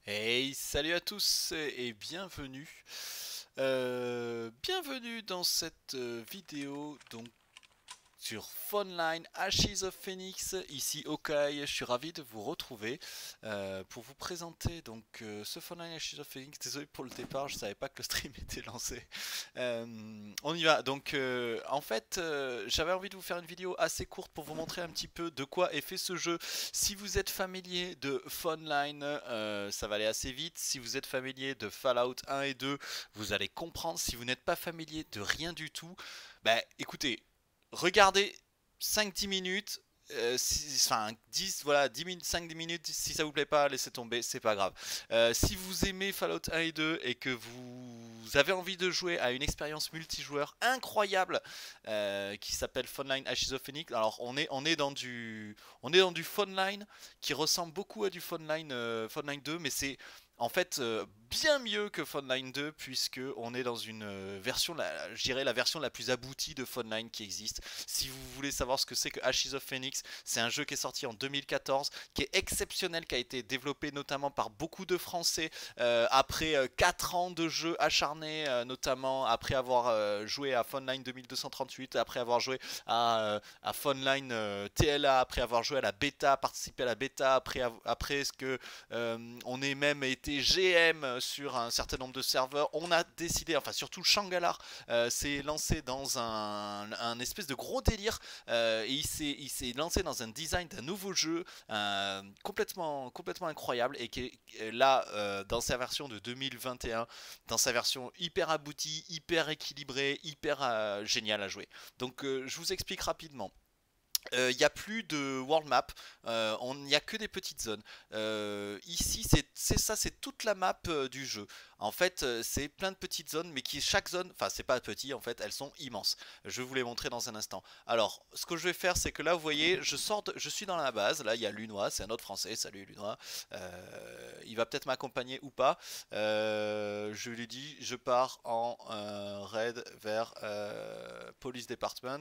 Hey, salut à tous et bienvenue. Bienvenue dans cette vidéo donc sur Phoneline Ashes of Phoenix, ici Okai. Je suis ravi de vous retrouver pour vous présenter donc ce Phoneline Ashes of Phoenix. Désolé pour le départ, je savais pas que le stream était lancé. On y va. Donc en fait, j'avais envie de vous faire une vidéo assez courte pour vous montrer un petit peu de quoi est fait ce jeu. Si vous êtes familier de Phoneline, ça va aller assez vite. Si vous êtes familier de Fallout 1 et 2, vous allez comprendre. Si vous n'êtes pas familier de rien du tout, bah écoutez, regardez 5-10 minutes, enfin 10, voilà, 10 minutes, 5-10 minutes, si ça vous plaît pas, laissez tomber, c'est pas grave. Si vous aimez Fallout 1 et 2 et que vous avez envie de jouer à une expérience multijoueur incroyable qui s'appelle Phoneline Ashes of Phoenix, alors on est dans du Phoneline qui ressemble beaucoup à du Phoneline 2, mais c'est en fait bien mieux que Phoneline 2 puisque on est dans une version, je dirais la version la plus aboutie de Phoneline qui existe. Si vous voulez savoir ce que c'est que Ashes of Phoenix, c'est un jeu qui est sorti en 2014, qui est exceptionnel, qui a été développé notamment par beaucoup de Français après 4 ans de jeu acharné, notamment après avoir joué à Phoneline 2238, après avoir joué à Phoneline TLA, après avoir joué à la bêta, participé à la bêta, après ce que on est même été GM sur un certain nombre de serveurs. On a décidé, enfin surtout Shangalar s'est lancé dans un espèce de gros délire et il s'est lancé dans un design d'un nouveau jeu complètement incroyable et qui est là dans sa version de 2021, dans sa version hyper aboutie, hyper équilibrée, hyper géniale à jouer. Donc je vous explique rapidement. Il n'y a plus de world map, il n'y a que des petites zones. Ici, c'est toute la map du jeu. En fait, c'est plein de petites zones, mais qui chaque zone, enfin, c'est pas petit en fait, elles sont immenses. Je vais vous les montrer dans un instant. Alors, ce que je vais faire, c'est que là, vous voyez, je suis dans la base. Là, il y a Lunois, c'est un autre Français. Salut Lunois. Il va peut-être m'accompagner ou pas. Je lui dis, je pars en raid vers Police Department.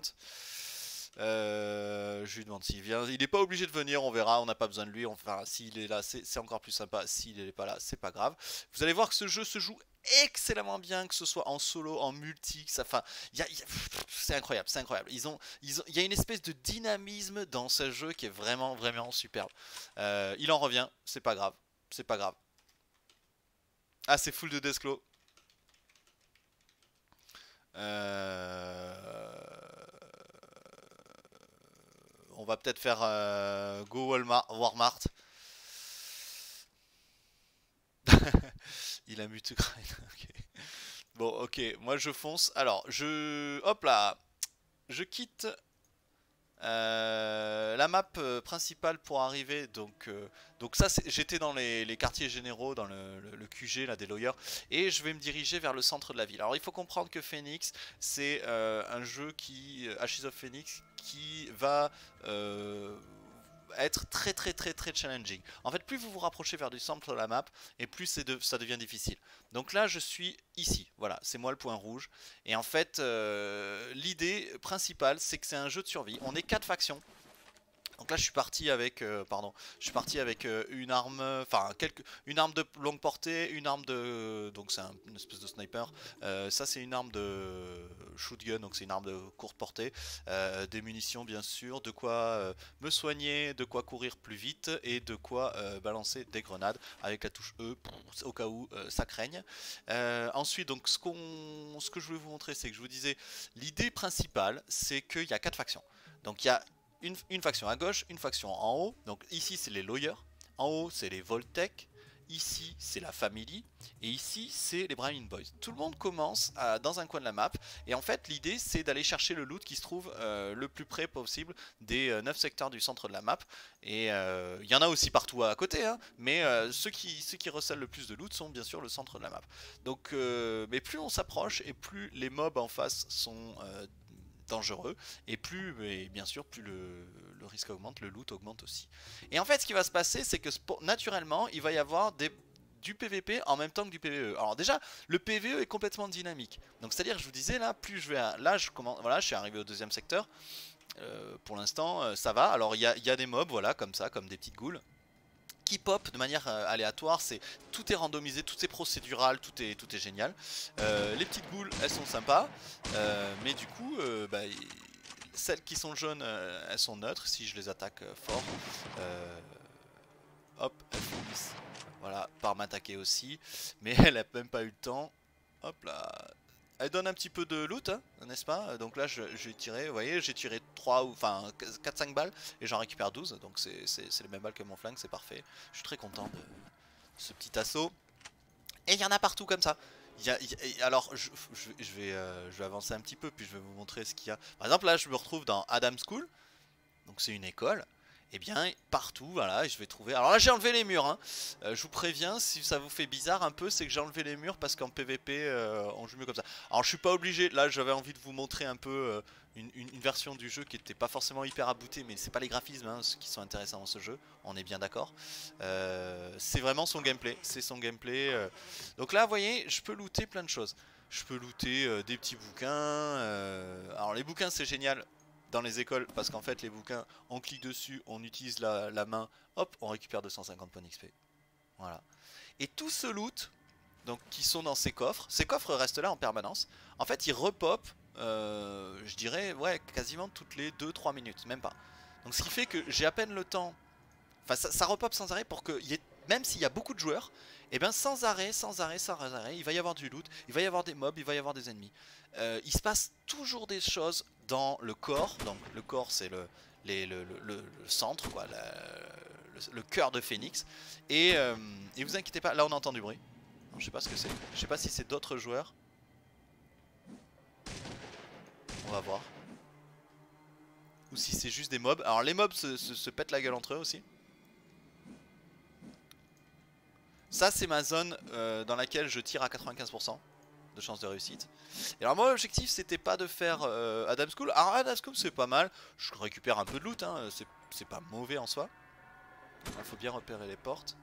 Je lui demande s'il vient. Il n'est pas obligé de venir, on verra, on n'a pas besoin de lui. Enfin, s'il est là, c'est encore plus sympa. S'il n'est pas là, c'est pas grave. Vous allez voir que ce jeu se joue excellemment bien, que ce soit en solo, en multi. Enfin, c'est incroyable, c'est incroyable. Il y a une espèce de dynamisme dans ce jeu qui est vraiment superbe. Il en revient, c'est pas grave, c'est pas grave. Ah, c'est full de Desclos. On va peut-être faire Go Walmart. Il a muté grind. Ok. Bon, ok, moi je fonce. Alors, hop là, je quitte la map principale pour arriver. Donc ça, j'étais dans les quartiers généraux, dans le QG là, des lawyers, et je vais me diriger vers le centre de la ville. Alors, il faut comprendre que Phoenix, c'est un jeu Ashes of Phoenix, qui va être très challenging. En fait, plus vous vous rapprochez vers du centre de la map, et plus ça devient difficile. Donc là, je suis ici. Voilà, c'est moi le point rouge. Et en fait, l'idée principale, c'est que c'est un jeu de survie. On est 4 factions. Donc là, je suis parti avec une arme, enfin une arme de longue portée, une arme donc c'est une espèce de sniper. Ça, c'est une arme de shotgun, donc c'est une arme de courte portée. Des munitions, bien sûr, de quoi me soigner, de quoi courir plus vite et de quoi balancer des grenades avec la touche E au cas où ça craigne. Ensuite, donc ce que je voulais vous montrer, c'est que je vous disais, l'idée principale, c'est qu'il y a 4 factions. Donc il y a une faction à gauche, une faction en haut. Donc ici, c'est les lawyers. En haut, c'est les Voltec. Ici, c'est la Family. Et ici, c'est les Browning Boys. Tout le monde commence dans un coin de la map. Et en fait, l'idée, c'est d'aller chercher le loot qui se trouve le plus près possible des 9 secteurs du centre de la map. Et il y en a aussi partout à côté. Hein, mais ceux qui recèlent le plus de loot sont bien sûr le centre de la map. Donc, mais plus on s'approche et plus les mobs en face sont dangereux et bien sûr plus le risque augmente, le loot augmente aussi. Et en fait ce qui va se passer c'est que naturellement il va y avoir du PVP en même temps que du PVE. Alors déjà le PVE est complètement dynamique. Donc c'est à dire je vous disais là plus je vais là je commence, voilà, je suis arrivé au deuxième secteur. Pour l'instant ça va. Alors il y a des mobs voilà comme ça, comme des petites goules. qui pop de manière aléatoire, tout est randomisé, tout est procédural, tout est génial. Les petites boules, elles sont sympas, mais du coup, bah, celles qui sont jaunes, elles sont neutres. Si je les attaque fort, hop, elles finissent, voilà, par m'attaquer aussi. Mais elle a même pas eu le temps. Hop là. Elle donne un petit peu de loot, hein, n'est-ce pas? Donc là, j'ai tiré, vous voyez, j'ai tiré 3 ou enfin 4-5 balles et j'en récupère 12. Donc c'est les mêmes balles que mon flingue, c'est parfait. Je suis très content de ce petit assaut. Et il y en a partout comme ça. Alors, je vais avancer un petit peu, puis je vais vous montrer ce qu'il y a. Par exemple, là, je me retrouve dans Adam School. Donc c'est une école. Et bien partout, voilà, je vais trouver. Alors là j'ai enlevé les murs, hein. Je vous préviens, si ça vous fait bizarre un peu, c'est que j'ai enlevé les murs parce qu'en PVP on joue mieux comme ça. Alors je suis pas obligé, là j'avais envie de vous montrer un peu une version du jeu qui était pas forcément hyper aboutée, mais c'est pas les graphismes hein, qui sont intéressants dans ce jeu, on est bien d'accord. C'est vraiment son gameplay, c'est son gameplay. Donc là vous voyez, je peux looter plein de choses. Je peux looter des petits bouquins. Alors les bouquins c'est génial dans les écoles parce qu'en fait les bouquins on clique dessus, on utilise la main, hop on récupère 250 points d'XP. Voilà. Et tout ce loot donc, qui sont dans ces coffres restent là en permanence. En fait ils repopent je dirais ouais quasiment toutes les 2-3 minutes, même pas. Donc ce qui fait que j'ai à peine le temps. Enfin ça repop sans arrêt pour que même s'il y a beaucoup de joueurs, et bien sans arrêt, il va y avoir du loot, il va y avoir des mobs, il va y avoir des ennemis. Il se passe toujours des choses dans le corps. Donc le corps c'est le centre, quoi, le cœur de Phoenix. Et vous inquiétez pas, là on entend du bruit. Alors, je sais pas ce que c'est. Je sais pas si c'est d'autres joueurs. On va voir. Ou si c'est juste des mobs. Alors les mobs se pètent la gueule entre eux aussi. Ça c'est ma zone dans laquelle je tire à 95% de chance de réussite. Et alors mon objectif c'était pas de faire Adam School. Alors Adam School c'est pas mal. Je récupère un peu de loot, hein. C'est pas mauvais en soi. Il faut bien repérer les portes.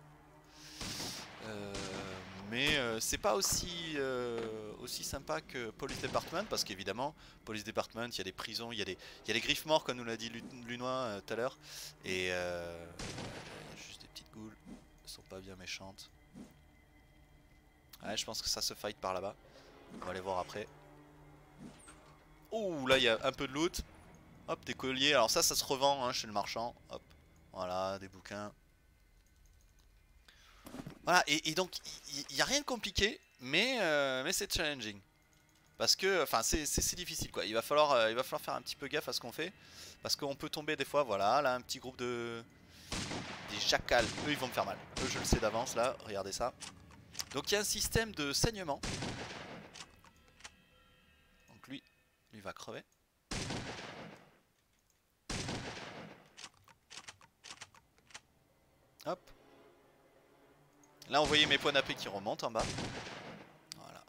Mais c'est pas aussi sympa que Police Department, parce qu'évidemment Police Department il y a des prisons, il y a des griffes morts comme nous l'a dit Lunois tout à l'heure. Et il y a juste des petites goules, elles sont pas bien méchantes. Ouais, je pense que ça se fight par là-bas. On va aller voir après. Ouh, là il y a un peu de loot. Hop, des colliers. Alors ça se revend hein, chez le marchand. Hop, voilà, des bouquins. Voilà, et donc il n'y a rien de compliqué, mais c'est challenging. Parce que, enfin, c'est difficile quoi. Il va falloir faire un petit peu gaffe à ce qu'on fait. Parce qu'on peut tomber des fois, voilà, là un petit groupe de... des chacals. Eux ils vont me faire mal. Eux je le sais d'avance là, regardez ça. Donc il y a un système de saignement. Donc lui va crever. Hop. Là on voyait mes points d'AP qui remontent en bas. Voilà.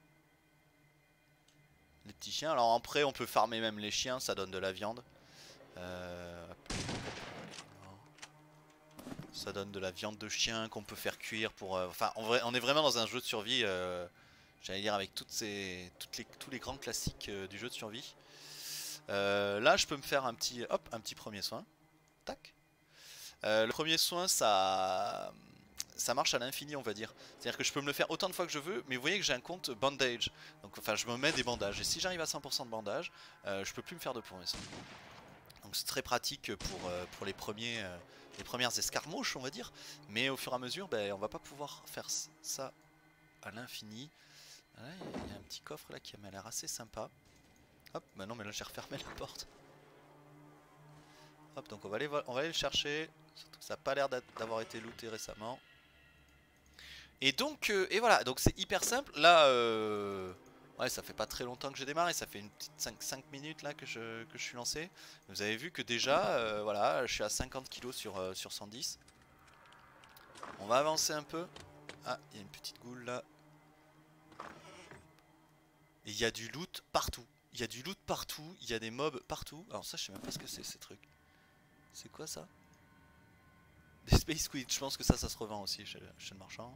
Les petits chiens. Alors après on peut farmer même les chiens, ça donne de la viande. Ça donne de la viande de chien qu'on peut faire cuire pour... Enfin on est vraiment dans un jeu de survie, j'allais dire avec tous les grands classiques du jeu de survie. Là je peux me faire un petit premier soin. Tac. Le premier soin ça marche à l'infini on va dire. C'est à dire que je peux me le faire autant de fois que je veux. Mais vous voyez que j'ai un compte bandage. Donc enfin je me mets des bandages. Et si j'arrive à 100% de bandage, je peux plus me faire de premiers soins. Donc c'est très pratique pour les premières escarmouches on va dire. Mais au fur et à mesure ben, on va pas pouvoir faire ça à l'infini. Là il y a un petit coffre là qui m'a l'air assez sympa. Hop, bah non mais là j'ai refermé la porte. Hop, donc on va aller le chercher. Surtout que ça n'a pas l'air d'avoir été looté récemment. Et donc, et voilà, donc c'est hyper simple. Là, ouais, ça fait pas très longtemps que j'ai démarré, ça fait une petite 5 minutes là que je suis lancé. Vous avez vu que déjà, voilà, je suis à 50 kg sur 110. On va avancer un peu. Ah, il y a une petite goule là. Et il y a du loot partout. Il y a du loot partout, il y a des mobs partout. Alors ça, je sais même pas ce que c'est ces trucs. C'est quoi ça? Des Space Squid, je pense que ça se revend aussi chez le marchand.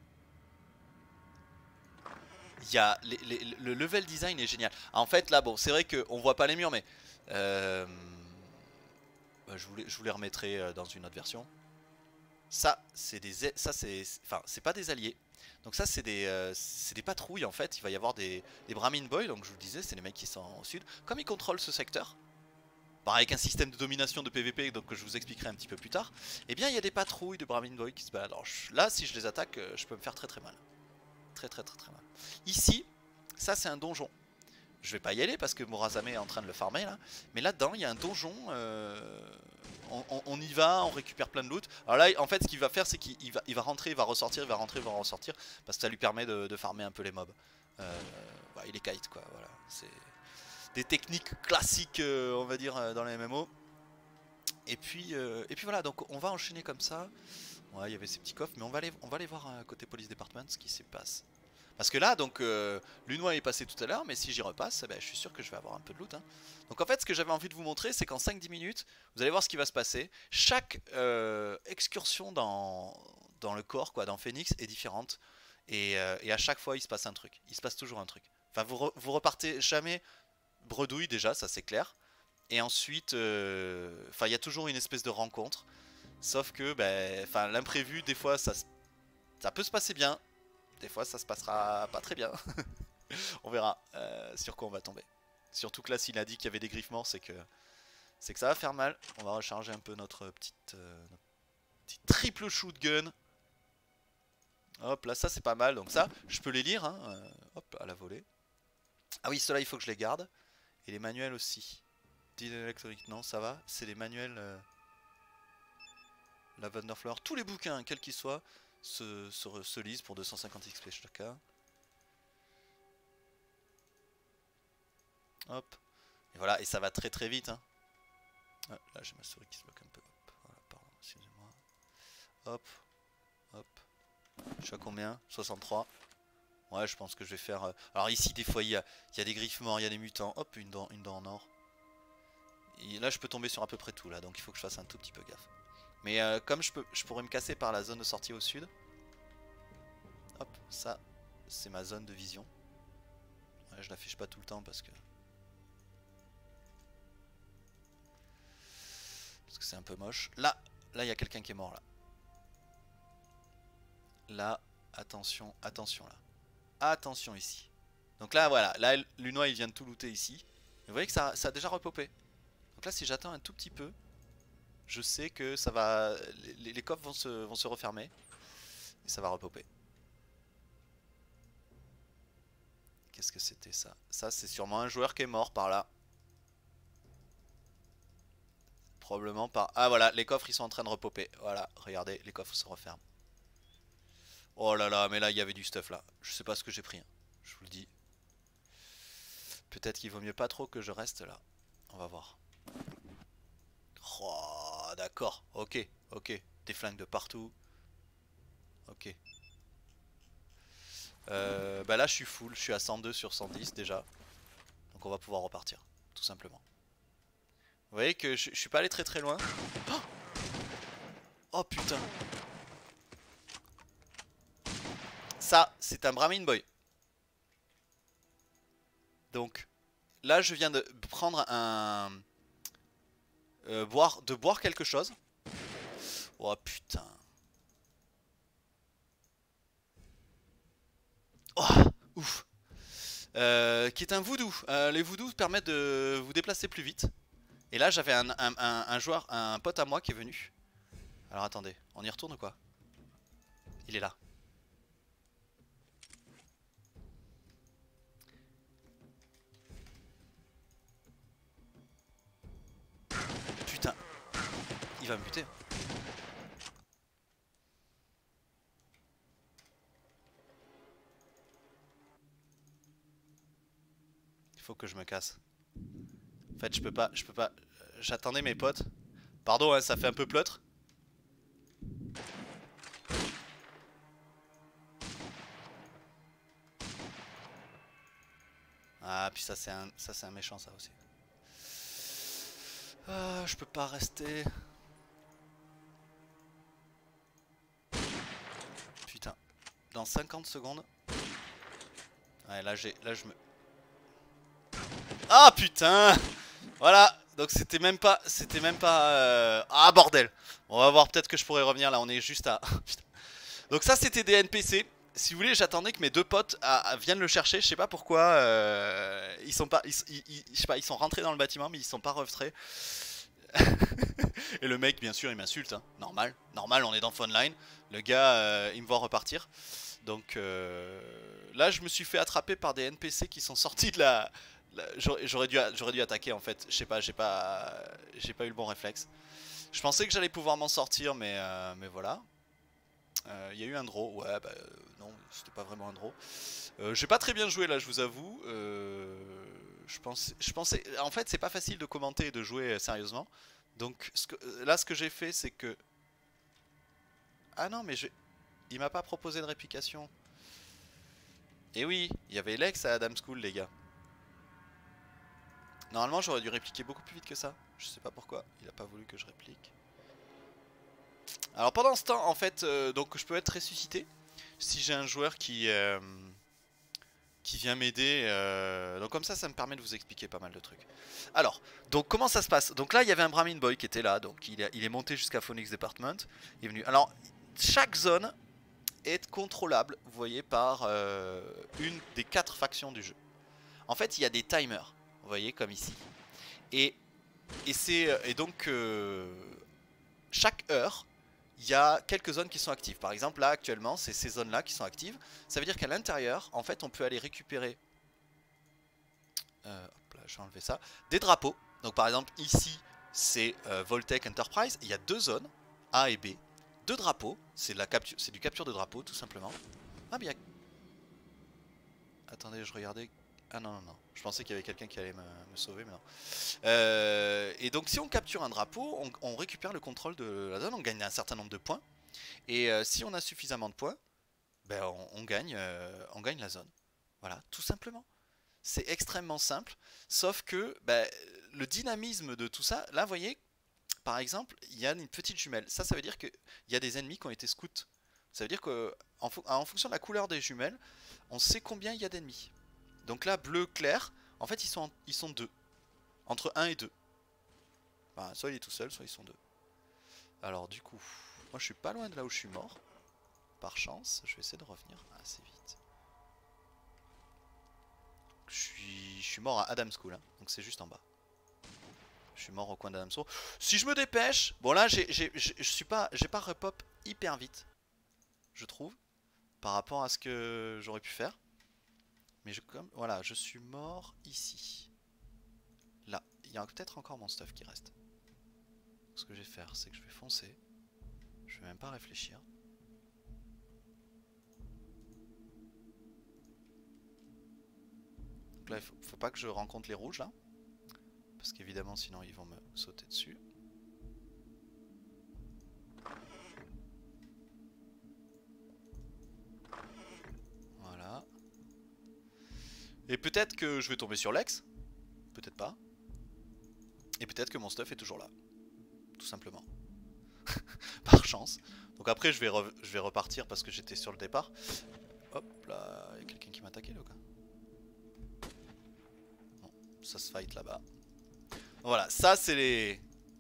Il y a le level design est génial. En fait là bon c'est vrai qu'on voit pas les murs mais bah, je vous les remettrai dans une autre version. Ça, c'est enfin, c'est pas des alliés. Donc ça, c'est des patrouilles en fait. Il va y avoir des Brahmin Boys. Donc je vous le disais, c'est les mecs qui sont au sud. Comme ils contrôlent ce secteur, pareil, avec un système de domination de PVP, donc que je vous expliquerai un petit peu plus tard. Eh bien, il y a des patrouilles de Brahmin Boys qui se baladent. Alors là, si je les attaque, je peux me faire très très mal. Très mal. Ici, ça c'est un donjon. Je vais pas y aller parce que Murazame est en train de le farmer là. Mais là-dedans, il y a un donjon. On y va, on récupère plein de loot. Alors là, en fait, ce qu'il va faire, c'est qu'il va rentrer, il va ressortir, il va rentrer, il va ressortir. Parce que ça lui permet de farmer un peu les mobs. Bah, il est kite quoi, voilà. C'est des techniques classiques, on va dire, dans les MMO. Et puis voilà, donc on va enchaîner comme ça. Ouais, il y avait ces petits coffres, mais on va aller voir côté police department ce qui se passe. Parce que là, donc, Lunois est passé tout à l'heure, mais si j'y repasse, ben, je suis sûr que je vais avoir un peu de loot. Hein. Donc en fait, ce que j'avais envie de vous montrer, c'est qu'en 5-10 minutes, vous allez voir ce qui va se passer. Chaque excursion dans le corps, quoi, dans Phoenix, est différente. Et à chaque fois, il se passe un truc. Il se passe toujours un truc. Enfin, vous repartez jamais bredouille déjà, ça c'est clair. Et ensuite, enfin, il y a toujours une espèce de rencontre. Sauf que, ben, l'imprévu, des fois, ça peut se passer bien. Des fois, ça se passera pas très bien. On verra sur quoi on va tomber. Surtout que là, s'il a dit qu'il y avait des griffes morts, c'est que ça va faire mal. On va recharger un peu notre petite triple shotgun. Hop, là, ça c'est pas mal. Donc ça, je peux les lire. Hein, hop, à la volée. Ah oui, ceux-là, il faut que je les garde. Et les manuels aussi. Diesel électrique, non, ça va. C'est les manuels Lavender Flower. Tous les bouquins, quels qu'ils soient, se lisent pour 250 XP chacun. Hop. Et voilà, et ça va très très vite. Hein. Ah, là, j'ai ma souris qui se bloque un peu. Hop, voilà, pardon, excusez-moi. Hop, hop. Je suis à combien? 63. Ouais, je pense que je vais faire... Alors ici, des fois, il y a des griffes morts, il y a des mutants. Hop, une dent en or. Et là, je peux tomber sur à peu près tout, là. Donc il faut que je fasse un tout petit peu gaffe. Mais comme je pourrais me casser par la zone de sortie au sud. Hop, ça, c'est ma zone de vision. Ouais, je l'affiche pas tout le temps parce que c'est un peu moche. Là, il y a quelqu'un qui est mort, là. Là, attention, attention, là. Attention ici. Donc là, voilà. Là, Lunois, il vient de tout looter ici. Vous voyez que ça a déjà repopé. Donc là, si j'attends un tout petit peu, je sais que ça va... Les coffres vont se refermer. Et ça va repopper. Qu'est-ce que c'était ça? Ça, c'est sûrement un joueur qui est mort par là. Probablement par... Ah voilà, les coffres, ils sont en train de repopper. Voilà, regardez, les coffres se referment. Oh là là, mais là, il y avait du stuff là. Je sais pas ce que j'ai pris. Hein. Je vous le dis. Peut-être qu'il vaut mieux pas trop que je reste là. On va voir. Oh, d'accord. Ok, ok. Des flingues de partout. Ok. Bah là, je suis full. Je suis à 102 sur 110 déjà. Donc on va pouvoir repartir. Tout simplement. Vous voyez que je suis pas allé très très loin. Oh, oh putain. Ça, c'est un Brahmin Boy. Donc, là, je viens de prendre un... boire quelque chose. Oh putain. Oh, ouf. Qui est un voodoo. Les voodoos permettent de vous déplacer plus vite. Et là, j'avais un joueur, un pote à moi qui est venu. Alors attendez, on y retourne ou quoi? Il est là. Putain. Il va me buter. Il faut que je me casse. En fait, je peux pas. J'attendais mes potes. Pardon, hein, ça fait un peu pleutre. Ah, puis ça c'est un méchant ça aussi. Ah, je peux pas rester. Putain. Dans 50 secondes. Ouais, là je me... Ah putain. Voilà, Donc c'était même pas... Ah bordel. On va voir, peut-être que je pourrais revenir là, on est juste à... Donc ça c'était des NPC. Si vous voulez, j'attendais que mes deux potes viennent le chercher. Je sais pas pourquoi. Ils sont pas, je sais pas, ils sont rentrés dans le bâtiment, mais ils sont pas revenus. Et le mec, bien sûr, il m'insulte. Hein. Normal, normal. On est dans Phone Line. Le gars, il me voit repartir. Donc là, je me suis fait attraper par des NPC qui sont sortis de la. J'aurais dû attaquer en fait. Je sais pas, j'ai pas eu le bon réflexe. Je pensais que j'allais pouvoir m'en sortir, mais voilà. Il y a eu un draw, ouais bah non c'était pas vraiment un draw. J'ai pas très bien joué là je vous avoue. Je pensais, en fait c'est pas facile de commenter et de jouer sérieusement. Donc là ce que j'ai fait c'est que... Ah non mais il m'a pas proposé de réplication. Et oui, il y avait Lex à Adam School les gars. Normalement j'aurais dû répliquer beaucoup plus vite que ça. Je sais pas pourquoi, il a pas voulu que je réplique. Alors pendant ce temps en fait donc je peux être ressuscité si j'ai un joueur qui vient m'aider. Donc comme ça me permet de vous expliquer pas mal de trucs. Alors donc comment ça se passe? Donc là il y avait un Brahmin Boy qui était là, donc il est monté jusqu'à Phoenix Department. Il est venu. Alors chaque zone est contrôlable, vous voyez, par une des 4 factions du jeu. En fait il y a des timers, vous voyez comme ici. Et donc chaque heure il y a quelques zones qui sont actives. Par exemple là actuellement c'est ces zones là qui sont actives. Ça veut dire qu'à l'intérieur en fait on peut aller récupérer hop là, je vais enlever ça, des drapeaux. Donc par exemple ici c'est Voltec Enterprise. Il y a 2 zones A et B, 2 drapeaux. C'est du capture de drapeaux tout simplement. Ah bien. Attendez je regardais. Ah non non non, je pensais qu'il y avait quelqu'un qui allait me sauver mais non. Et donc si on capture un drapeau, on récupère le contrôle de la zone, on gagne un certain nombre de points. Et si on a suffisamment de points, ben on gagne la zone. Voilà, tout simplement. C'est extrêmement simple, sauf que ben, le dynamisme de tout ça, là vous voyez, par exemple, il y a une petite jumelle. Ça veut dire qu'il y a des ennemis qui ont été scouts. Ça veut dire qu'en fonction de la couleur des jumelles, on sait combien il y a d'ennemis. Donc là, bleu clair, en fait ils sont 2. Entre 1 et 2. Enfin, soit il est tout seul, soit ils sont 2. Alors du coup, moi je suis pas loin de là où je suis mort. Par chance, je vais essayer de revenir assez vite. Je suis mort à Adam School, hein, donc c'est juste en bas. Je suis mort au coin d'Adam School. Si je me dépêche, bon là j'ai pas repop hyper vite, je trouve, par rapport à ce que j'aurais pu faire. Mais voilà, je suis mort ici. Là, il y a peut-être encore mon stuff qui reste. Ce que je vais faire, c'est que je vais foncer. Je vais même pas réfléchir. Donc là, il faut pas que je rencontre les rouges là. Parce qu'évidemment, sinon ils vont me sauter dessus. Voilà. Et peut-être que je vais tomber sur Lex. Peut-être pas. Et peut-être que mon stuff est toujours là. Tout simplement. Par chance. Donc après je vais repartir parce que j'étais sur le départ. Hop là, il y a quelqu'un qui m'a attaqué là quoi. Non, ça se fight là-bas. Voilà, ça c'est les...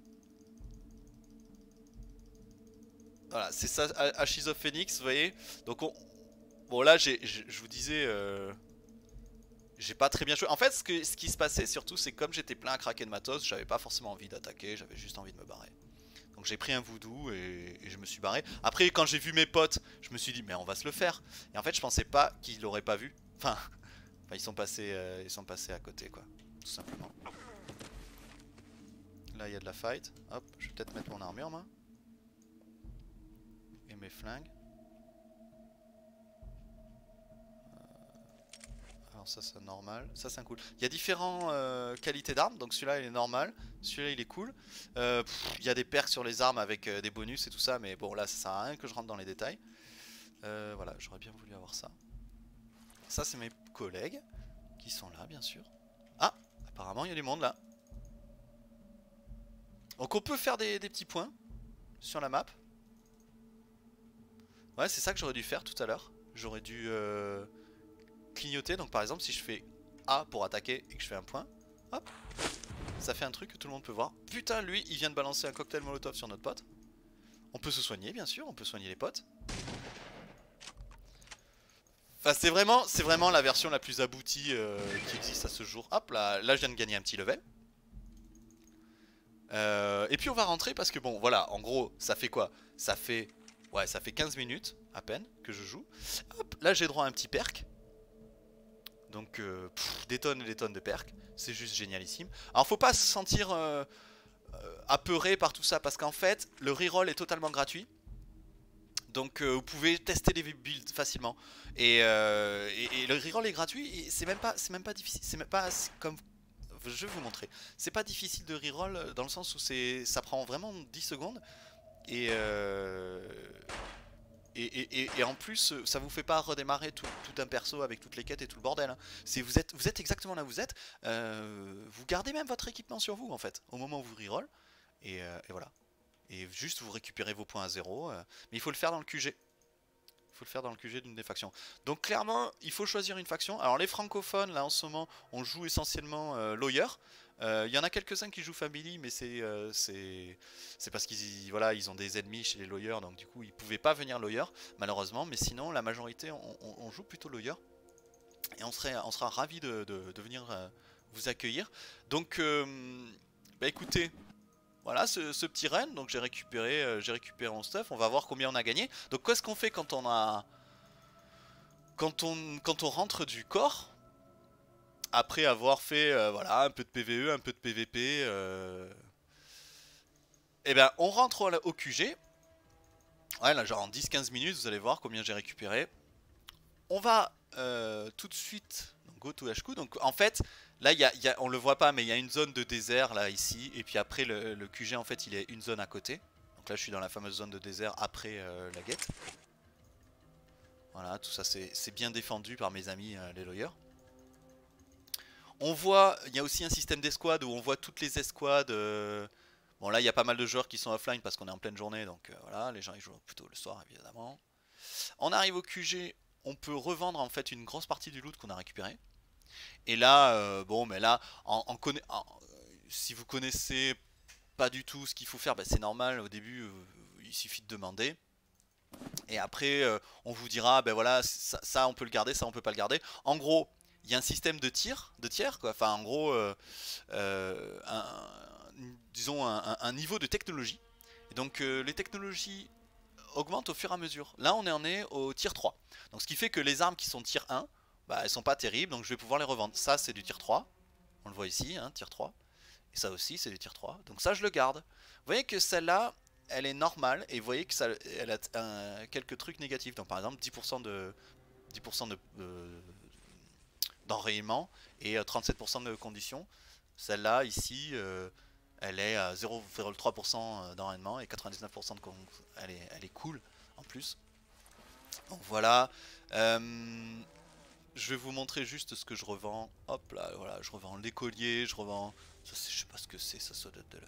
Voilà, c'est ça, Ashes of Phoenix, vous voyez. Donc bon là je vous disais... J'ai pas très bien joué. En fait ce qui se passait surtout c'est que comme j'étais plein à craquer de matos, j'avais pas forcément envie d'attaquer, j'avais juste envie de me barrer. Donc j'ai pris un voodoo et je me suis barré. Après quand j'ai vu mes potes, je me suis dit mais on va se le faire. Et en fait je pensais pas qu'ils l'auraient pas vu. Enfin ils sont passés à côté quoi, tout simplement. Là il y a de la fight. Hop, je vais peut-être mettre mon armure moi. Et mes flingues. Alors ça c'est normal, ça c'est cool. Il y a différentes qualités d'armes, donc celui-là il est normal, celui-là il est cool. Il y a des perks sur les armes avec des bonus et tout ça, mais bon là ça sert à rien que je rentre dans les détails. Voilà, j'aurais bien voulu avoir ça. Ça c'est mes collègues qui sont là bien sûr. Ah, apparemment il y a du monde là. Donc on peut faire des petits points sur la map. Ouais c'est ça que j'aurais dû faire tout à l'heure. J'aurais dû... clignoter, donc par exemple si je fais A pour attaquer et que je fais un point, hop, ça fait un truc que tout le monde peut voir. Putain, lui, il vient de balancer un cocktail molotov sur notre pote. On peut se soigner, bien sûr, on peut soigner les potes. Enfin, c'est vraiment la version la plus aboutie qui existe à ce jour. Hop, là je viens de gagner un petit level. Et puis on va rentrer parce que bon, voilà, en gros, ça fait quoi? Ça fait 15 minutes à peine que je joue. Hop, là j'ai droit à un petit perk. Donc des tonnes et des tonnes de perks. C'est juste génialissime. Alors faut pas se sentir apeuré par tout ça parce qu'en fait, le reroll est totalement gratuit. Donc vous pouvez tester les builds facilement. Et le reroll est gratuit et c'est même pas difficile. C'est même pas comme... Je vais vous montrer. C'est pas difficile de reroll dans le sens où ça prend vraiment 10 secondes. Et en plus, ça vous fait pas redémarrer tout un perso avec toutes les quêtes et tout le bordel. Hein. Vous êtes exactement là où vous êtes. Vous gardez même votre équipement sur vous en fait, au moment où vous reroll. Et voilà. Et juste vous récupérez vos points à zéro. Mais il faut le faire dans le QG. Il faut le faire dans le QG d'une des factions. Donc clairement, il faut choisir une faction. Alors les francophones, là en ce moment, on joue essentiellement Lawyer. Il y en a quelques-uns qui jouent Family, mais c'est parce qu'ils ils ont des ennemis chez les Lawyers, donc du coup ils pouvaient pas venir Lawyer, malheureusement. Mais sinon, la majorité, on joue plutôt Lawyer. Et on sera ravis de venir vous accueillir. Donc, bah écoutez... Voilà ce petit run, donc j'ai récupéré mon stuff, on va voir combien on a gagné. Donc qu'est-ce qu'on fait quand on rentre du corps après avoir fait voilà, un peu de PVE, un peu de PVP et ben on rentre au QG. Ouais là genre en 10-15 minutes vous allez voir combien j'ai récupéré. On va tout de suite donc, go to HQ. Donc en fait là on le voit pas mais il y a une zone de désert là ici. Et puis après le QG en fait il est une zone à côté. Donc là je suis dans la fameuse zone de désert après la guette. Voilà tout ça c'est bien défendu par mes amis les lawyers. On voit, il y a aussi un système d'escouade où on voit toutes les escouades. Bon là il y a pas mal de joueurs qui sont offline parce qu'on est en pleine journée. Donc voilà les gens ils jouent plutôt le soir évidemment. On arrive au QG. On peut revendre en fait une grosse partie du loot qu'on a récupéré. Et là, bon, mais là, si vous connaissez pas du tout ce qu'il faut faire, bah, c'est normal. Au début, il suffit de demander. Et après, on vous dira, ben voilà, ça on peut le garder, ça on peut pas le garder. En gros, il y a un système de tiers, quoi. Enfin, en gros, disons un niveau de technologie. Et donc, les technologies augmente au fur et à mesure. Là on en est au tier 3. Donc ce qui fait que les armes qui sont tier 1, bah, elles sont pas terribles, donc je vais pouvoir les revendre. Ça c'est du tier 3, on le voit ici, hein, tier 3. Et ça aussi c'est du tier 3, donc ça je le garde. Vous voyez que celle-là, elle est normale, et vous voyez que elle a quelques trucs négatifs. Donc par exemple 10% d'enrayement et 37% de conditions. Celle-là ici, elle est à 0,3% d'enrayement et 99% de elle est cool en plus. Donc voilà. Je vais vous montrer juste ce que je revends. Hop là, voilà, je revends l'écolier, je revends... Ça, je sais pas ce que c'est, ça doit être de la...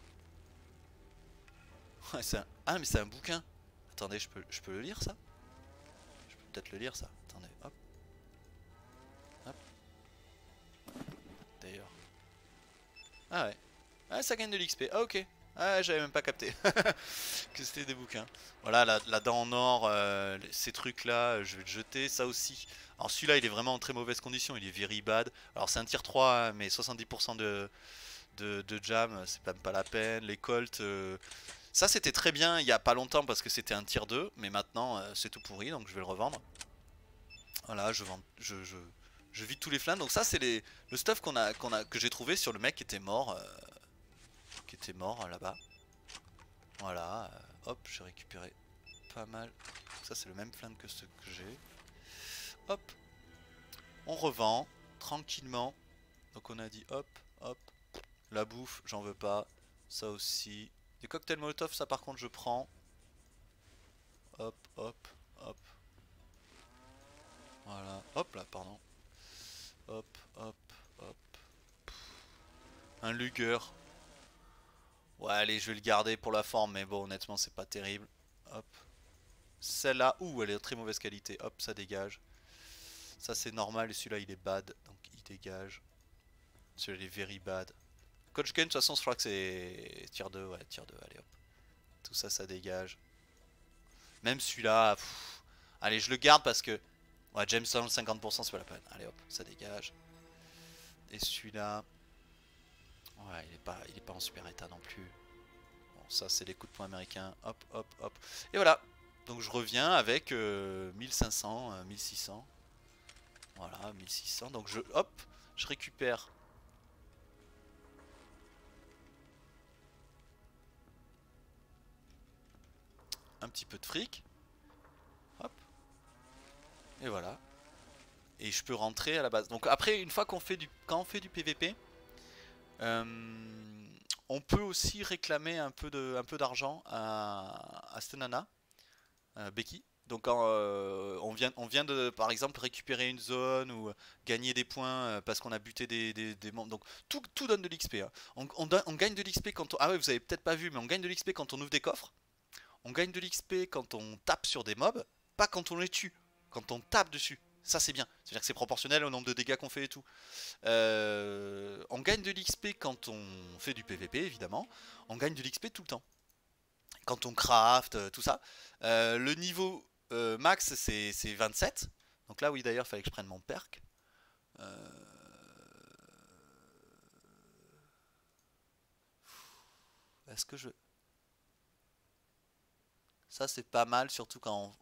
Ouais, ah mais c'est un bouquin. Attendez, je peux le lire ça? Je peux peut-être le lire ça. Attendez, hop. Hop. D'ailleurs. Ah ouais. Ah ça gagne de l'XP. Ah ok. Ah j'avais même pas capté que c'était des bouquins. Voilà la dent en or, ces trucs là, je vais le jeter. Ça aussi. Alors celui-là il est vraiment en très mauvaise condition, il est very bad. Alors c'est un tier 3 hein, mais 70% de jam, c'est même pas la peine. Les colts, ça c'était très bien il y a pas longtemps parce que c'était un tier 2. Mais maintenant c'est tout pourri donc je vais le revendre. Voilà je vends, je vide tous les flammes. Donc ça c'est le stuff que j'ai trouvé sur le mec qui était mort. Là-bas. Voilà, hop, j'ai récupéré pas mal. Ça c'est le même flingue que ce que j'ai. Hop, on revend tranquillement. Donc on a dit hop, hop. La bouffe, j'en veux pas. Ça aussi. Des cocktails molotov, ça par contre je prends. Hop, hop, hop. Voilà, hop là, pardon. Hop, hop, hop. Un Luger. Ouais, allez, je vais le garder pour la forme, mais bon, honnêtement, c'est pas terrible. Hop. Celle-là, ouh, elle est de très mauvaise qualité. Hop, ça dégage. Ça, c'est normal. Et celui-là, il est bad, donc il dégage. Celui-là, il est very bad. Coach Ken, de toute façon, je crois que c'est tier 2, ouais, tier 2, allez hop. Tout ça, ça dégage. Même celui-là, allez, je le garde parce que... Ouais, Jameson, 50%, c'est pas la peine. Allez hop, ça dégage. Et celui-là... Ouais, il est pas en super état non plus. Bon, ça, c'est les coups de poing américains. Hop, hop, hop. Et voilà. Donc je reviens avec 1500, 1600. Voilà, 1600. Donc hop, je récupère un petit peu de fric. Hop. Et voilà. Et je peux rentrer à la base. Donc après, une fois qu'on fait quand on fait du PVP, on peut aussi réclamer un peu d'argent à cette nana, Becky. Donc quand on vient de, par exemple, récupérer une zone ou gagner des points parce qu'on a buté des membres. Donc tout donne de l'XP. Hein. On gagne de l'XP quand on... Ah ouais, vous avez peut-être pas vu, mais on gagne de l'XP quand on ouvre des coffres. On gagne de l'XP quand on tape sur des mobs, pas quand on les tue, quand on tape dessus. Ça c'est bien, c'est-à-dire que c'est proportionnel au nombre de dégâts qu'on fait et tout. On gagne de l'XP quand on fait du PVP évidemment. On gagne de l'XP tout le temps. Quand on craft, tout ça. Le niveau max c'est 27. Donc là oui d'ailleurs il fallait que je prenne mon perk. Est-ce que je... Ça c'est pas mal surtout quand on...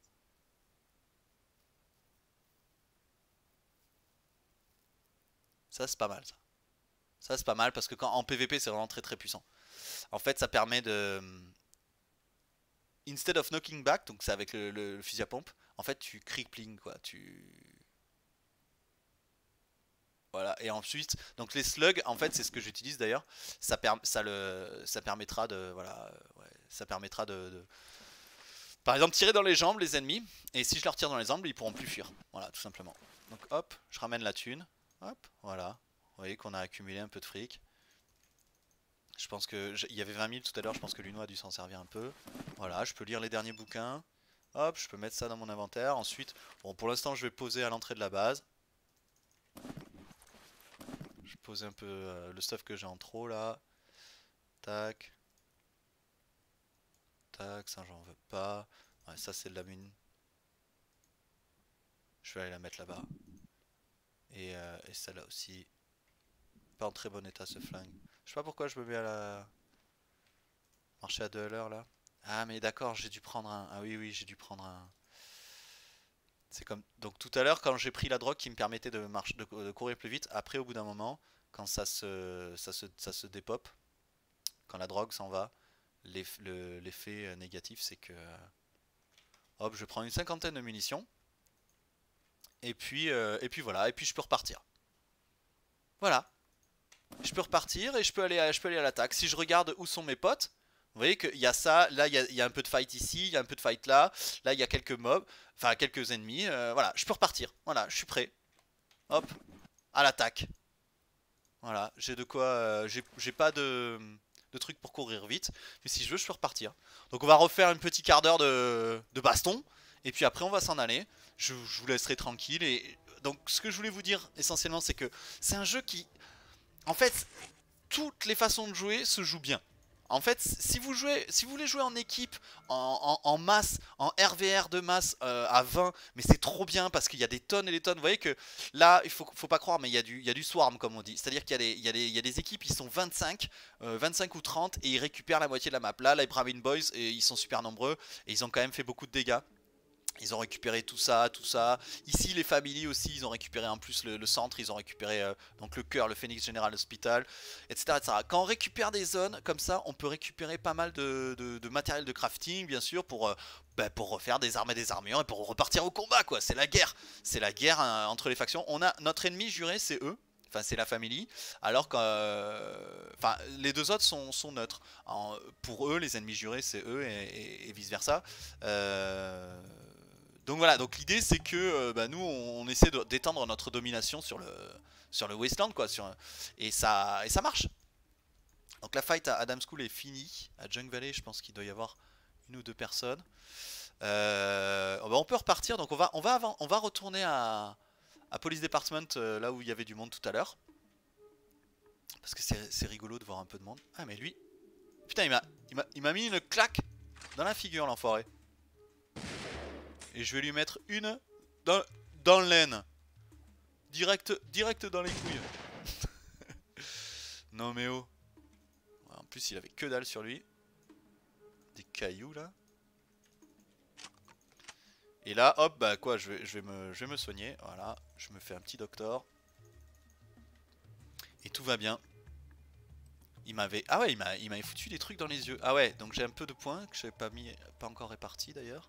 Ça c'est pas mal ça. Ça c'est pas mal parce que quand en PVP c'est vraiment très très puissant. En fait ça permet de... Instead of knocking back, donc c'est avec le fusil à pompe, en fait tu crippling quoi, voilà, et ensuite, donc les slugs, en fait c'est ce que j'utilise d'ailleurs, ça permettra de, voilà, ouais, ça permettra par exemple tirer dans les jambes les ennemis, et si je leur tire dans les jambes ils pourront plus fuir, voilà tout simplement. Donc hop, je ramène la thune, hop, voilà, vous voyez qu'on a accumulé un peu de fric. Je pense que il y avait 20 000 tout à l'heure, je pense que Luno a dû s'en servir un peu. Voilà, je peux lire les derniers bouquins. Hop, je peux mettre ça dans mon inventaire. Ensuite, bon, pour l'instant, je vais poser à l'entrée de la base. Je vais poser un peu le stuff que j'ai en trop là. Tac. Tac, ça j'en veux pas. Ouais, ça c'est de la mine. Je vais aller la mettre là-bas. Et celle-là aussi. Pas en très bon état ce flingue. Je sais pas pourquoi je me mets à la... marcher à 2 à l'heure là. Ah mais d'accord, j'ai dû prendre un... Ah oui, oui, j'ai dû prendre un... C'est comme... Donc tout à l'heure, quand j'ai pris la drogue qui me permettait de courir plus vite, après au bout d'un moment, quand ça se dépop, quand la drogue s'en va, l'effet négatif c'est que... hop, je prends une cinquantaine de munitions, et puis voilà, et puis je peux repartir. Voilà, je peux repartir et je peux aller à l'attaque. Si je regarde où sont mes potes, vous voyez qu'il y a ça, là il y a un peu de fight ici, il y a un peu de fight là, là il y a quelques mobs, enfin quelques ennemis, voilà, je peux repartir, voilà, je suis prêt. Hop, à l'attaque. Voilà, j'ai de quoi, j'ai pas de trucs pour courir vite, mais si je veux je peux repartir. Donc on va refaire un petit quart d'heure de baston, et puis après on va s'en aller, je vous laisserai tranquille, et donc ce que je voulais vous dire essentiellement c'est que c'est un jeu qui, en fait, toutes les façons de jouer se jouent bien. En fait, si vous voulez jouer en équipe, en masse, en RVR de masse à 20, mais c'est trop bien parce qu'il y a des tonnes et des tonnes. Vous voyez que là, faut pas croire, mais il y a du swarm comme on dit. C'est-à-dire qu'il y a des équipes, ils sont 25, 25 ou 30 et ils récupèrent la moitié de la map. Là, les Brahmin Boys, et ils sont super nombreux et ils ont quand même fait beaucoup de dégâts. Ils ont récupéré tout ça, tout ça. Ici, les Family aussi, ils ont récupéré en plus le centre, ils ont récupéré donc le cœur, le Phoenix General Hospital, etc., etc. Quand on récupère des zones comme ça, on peut récupérer pas mal de matériel de crafting, bien sûr, pour refaire des armes et des armures et pour repartir au combat, quoi. C'est la guerre entre les factions. On a notre ennemi juré, c'est eux. Enfin, c'est la famille, alors que enfin, les deux autres sont neutres. Pour eux, les ennemis jurés, c'est eux et vice versa. Donc voilà, donc l'idée c'est que bah, nous on essaie d'étendre notre domination sur le Wasteland quoi, et ça marche. Donc la fight à Adam School est finie. À Junk Valley, je pense qu'il doit y avoir une ou deux personnes. Bah, on peut repartir, donc on va retourner à Police Department là où il y avait du monde tout à l'heure. Parce que c'est rigolo de voir un peu de monde. Ah mais lui... Putain il m'a mis une claque dans la figure l'enfoiré. Et je vais lui mettre une dans l'aine. Direct dans les couilles. Non mais oh. En plus il avait que dalle sur lui. Des cailloux là. Et là hop bah quoi je vais me soigner. Voilà. Je me fais un petit docteur. Et tout va bien. Il m'avait... Ah ouais il m'avait foutu des trucs dans les yeux. Ah ouais donc j'ai un peu de points que j'avais pas encore répartis d'ailleurs.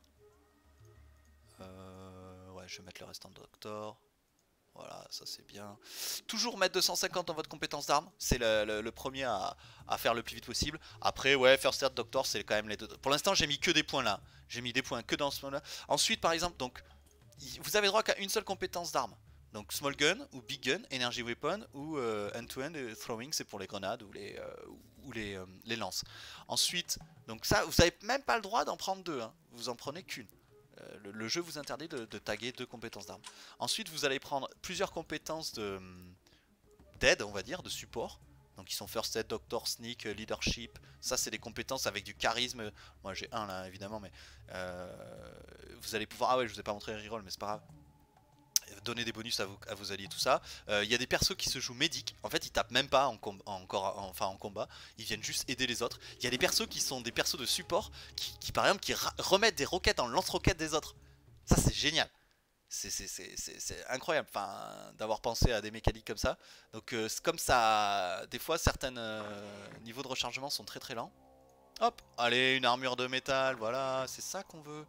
Ouais je vais mettre le restant de docteur. Voilà, ça c'est bien. Toujours mettre 250 dans votre compétence d'arme, c'est le premier à faire le plus vite possible. Après, ouais, First Aid Doctor, c'est quand même les deux. Pour l'instant, j'ai mis que des points là. J'ai mis des points que dans ce moment là. Ensuite, par exemple, donc, vous avez droit qu'à une seule compétence d'arme. Donc, Small Gun ou Big Gun, Energy Weapon ou End-to-End Throwing, c'est pour les grenades ou les lances. Ensuite, donc ça, vous n'avez même pas le droit d'en prendre deux, hein. Vous en prenez qu'une. Le jeu vous interdit de taguer deux compétences d'armes. Ensuite, vous allez prendre plusieurs compétences d'aide, on va dire, de support. Donc, ils sont First Aid, Doctor, Sneak, Leadership. Ça, c'est des compétences avec du charisme. Moi, j'ai un là, évidemment, mais vous allez pouvoir. Ah ouais, je vous ai pas montré les reroll, mais c'est pas grave. Donner des bonus à vos alliés, tout ça. Il y a des persos qui se jouent médic. En fait, ils tapent même pas en combat. Ils viennent juste aider les autres. Il y a des persos qui sont des persos de support qui par exemple, qui remettent des roquettes en lance-roquettes des autres. Ça, c'est génial. C'est incroyable d'avoir pensé à des mécaniques comme ça. Donc, comme ça, des fois, certains niveaux de rechargement sont très très lents. Hop, allez, une armure de métal, voilà, c'est ça qu'on veut.